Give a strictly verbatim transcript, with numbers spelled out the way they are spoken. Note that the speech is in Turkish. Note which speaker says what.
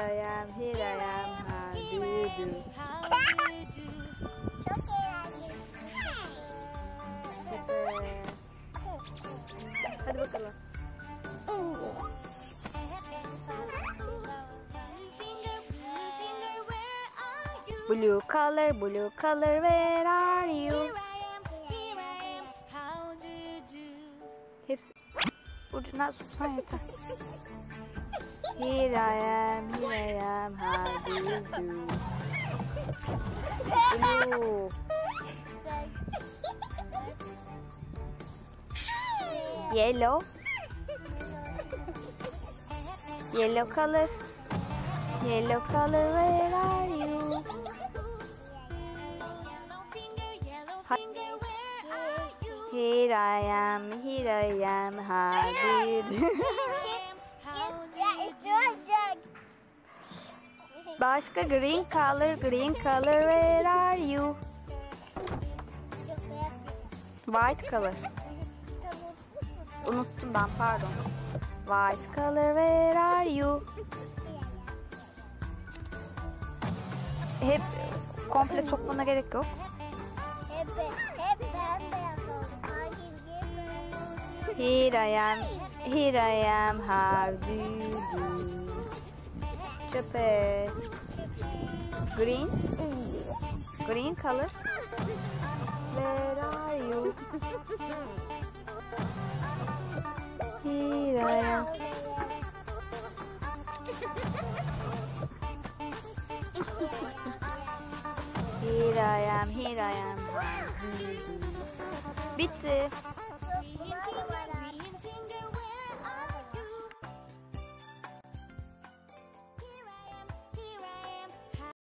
Speaker 1: I am, here I am, how do you do? Hadi bakalım. Blue color, blue color, where are you? Hepsi ucuna tutsan yeter. Here I am, here I am, how do you do? Blue. Yellow. Yellow color. Yellow color, where are you? Here I am, here I am, how do you do? Başka green color, green color, where are you? White color. Unuttum ben, pardon. White color, where are you? Hep komple sokmana gerek yok.
Speaker 2: Hep hep bembeyaz oldu.
Speaker 1: Here I am, here I am, how do you do? Çöpe. Green. Green color. Where are you? Here I am. Here I am, here I am. Bitti.